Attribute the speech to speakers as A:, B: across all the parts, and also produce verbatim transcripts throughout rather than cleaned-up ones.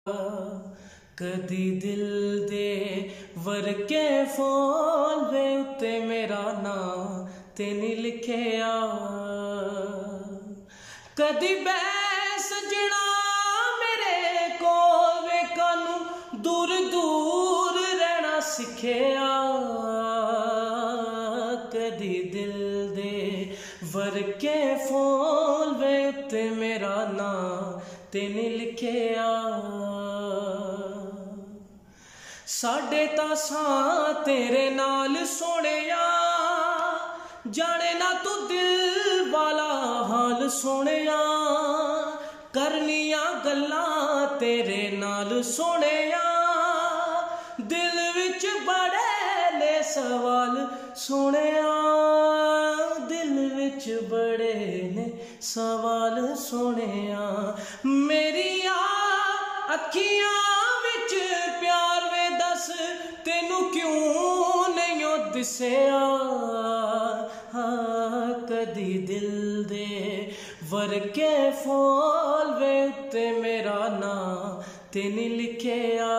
A: कदी दिल दे वर्के फोन वे उत्ते मेरा नाम ते नहीं लिखिया। कदी बैस सजना मेरे कोल वे कानू दूर दूर रहना सिखिया। कदी दिल दे वर्के फोन वे उत्ते मेरा नाम ते नहीं लिखिया। साडे तां तेरे नाल सोहणिया जाने ना तू दिल वाला हाल सोहणिया। करनिया गल्लां तेरे नाल सोहणिया दिल विच बड़े ने सवाल सोहणिया। दिल विच बड़े ने सवाल सोहणिया। मेरिया अखियां विच प्यार वे दस तेनू क्यों नहीं ओ दिसिया। हाँ कदी दिल दे वर्के फूल वे उत्ते मेरा नाम ते नहीं लिखिया।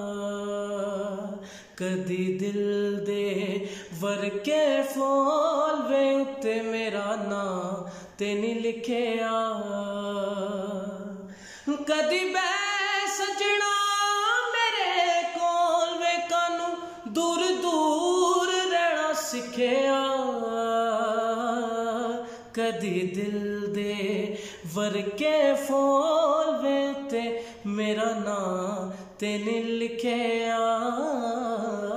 A: कदी दिल दे वर्के फूल वे उत्ते मेरा नाम ते नहीं लिखिया। कदी बैस सजना मेरे कोल वे कानू दूर दूर रहना सिखिया। कदी दिल दे वर्के फूल वे उत्ते मेरा नाम ते नहीं लिखिया।